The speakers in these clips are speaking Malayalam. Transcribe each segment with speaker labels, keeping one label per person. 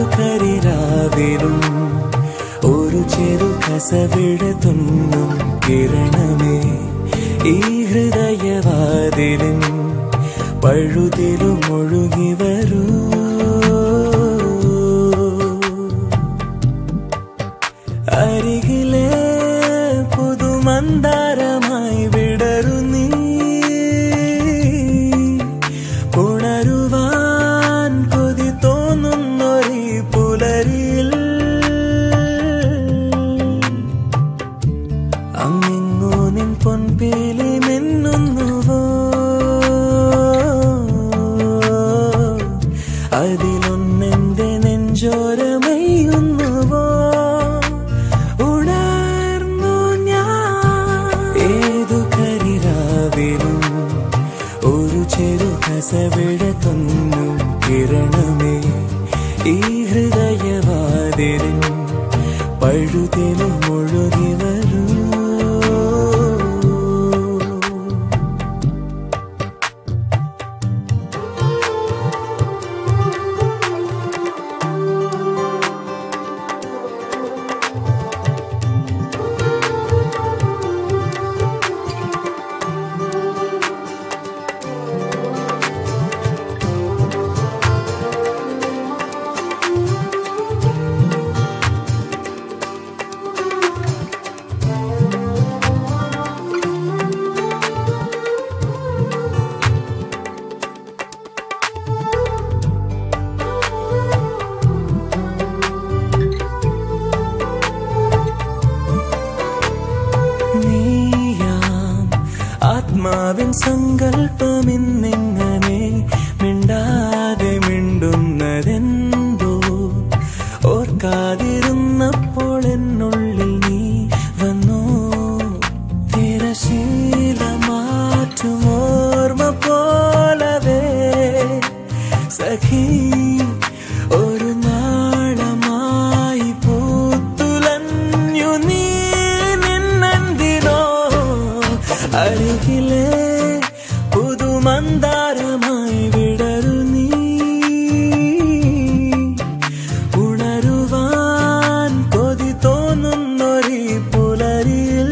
Speaker 1: കരിരാവിലും ഒരു ചെറു കസവിട തുന്നും കിരണമേ ഈ ഹൃദയവാതിലും പഴുതിലും ഒഴുകി വരൂ. അരികിലെ പുതുമന്ദാരമായി വിടരു നീ, ഉണരുവാൻ കൊതി തോന്നുന്നൊരീ പുലരിയിൽ. അങ്ങിങ്ങോ നിൻ പൊൻപേലി മിന്നുന്നുവോ, അതിലൊന്നെന്റെ നെഞ്ചോരമയുന്നുവോ. ഉണർന്നു ഞാൻ ഏതു കരിരാവിലും ഒരു ചെറു കസവിട തുന്നും കിരണമേ ഈ ഹൃദയവാതിലും പഴുതിലും ഒഴുകി വരൂ. ആത്മാവിൻ സങ്കൽപ്പമിന്നിങ്ങനെ മിണ്ടാതെ മിണ്ടുന്നതെന്തോ ഓർക്കാതിരുന്നപ്പോൾ എന്നുള്ളിൽ നീ വന്നോ. തിരശീല മാറ്റും ഓർമ്മ പോലവേ സഖി ഒരു നാളമായി പൂത്തുലഞ്ഞു നീ നിന്നന്തിനോ. അരികിലെ പുതുമന്ദാരമായി വിടരു നീ, ഉണരുവാൻ കൊതി തോന്നുന്നൊരീ പുലരിയിൽ.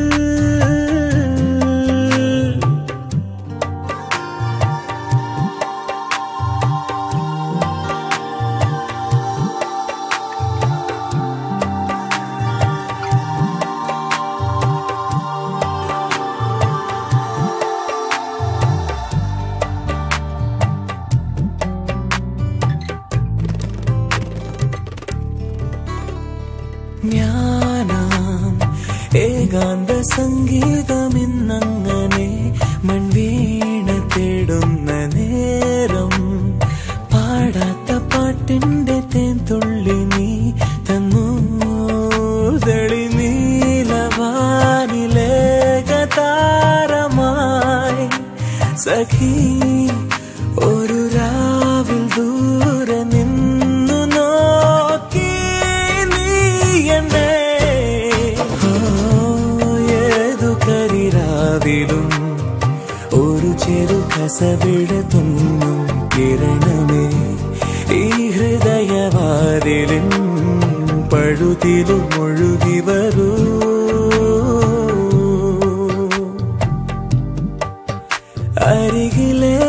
Speaker 1: ജ്ഞാനം ഏകാന്ത സംഗീതമിന്നങ്ങനെ മൺവീണ തേടുന്ന നേരം പാടാത്ത പാട്ടിന്റെ തേൻതുള്ളി നീ തന്നു. തെളിനീലവാനിലേകതാരമായി സഖി ഒരു രാവിൽ ദൂരെ നിന്നു നോക്കി നീ എന്നെ. ഏതു കരിരാവിലും ഒരു ചെറു കസവിട തുന്നും കിരണമേ ഈ ഹൃദയവാതിലും പഴുതിലും ഒഴുകി വരൂ. അരികിലെ